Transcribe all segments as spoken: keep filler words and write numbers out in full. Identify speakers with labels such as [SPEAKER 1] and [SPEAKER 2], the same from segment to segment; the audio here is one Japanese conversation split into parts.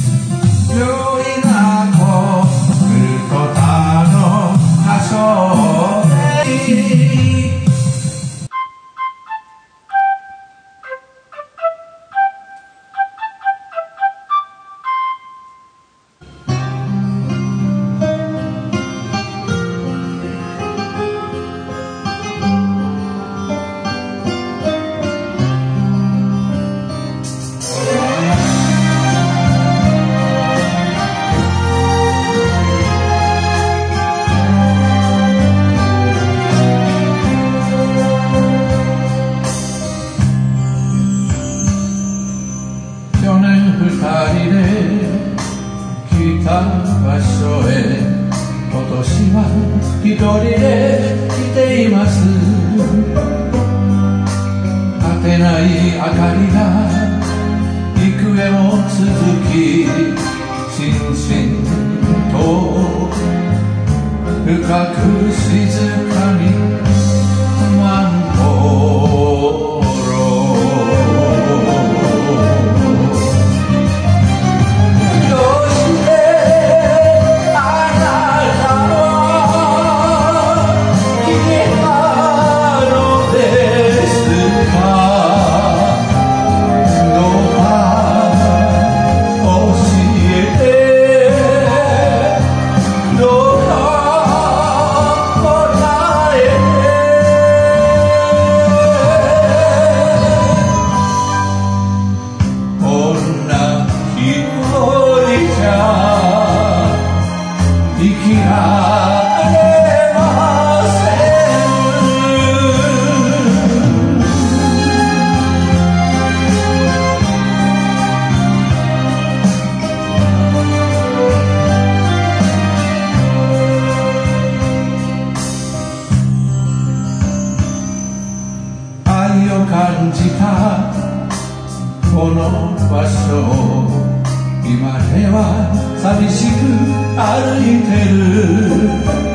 [SPEAKER 1] 場所へ今年は一人で来ています。果てない明かりが幾重も続き、しんしんと深く静かにマンホロ感じたこの場所を今では寂しく歩いてる。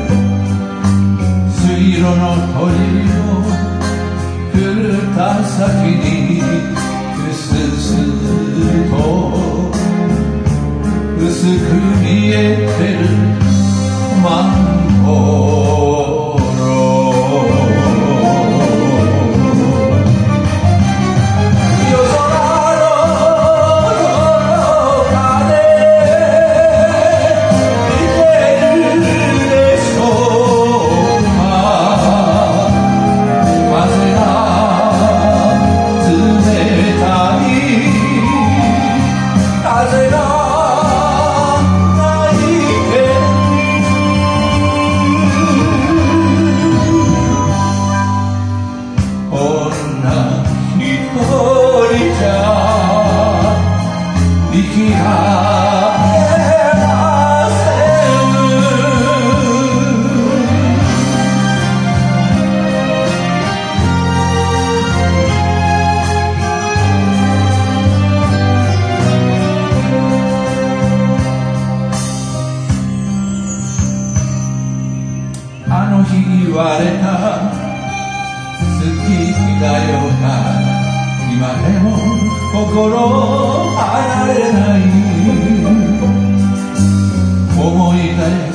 [SPEAKER 1] 水路の鳥を振った先にうすすと薄く見えてるマンホロ言われた好きだよな、今でも心離れない。思い出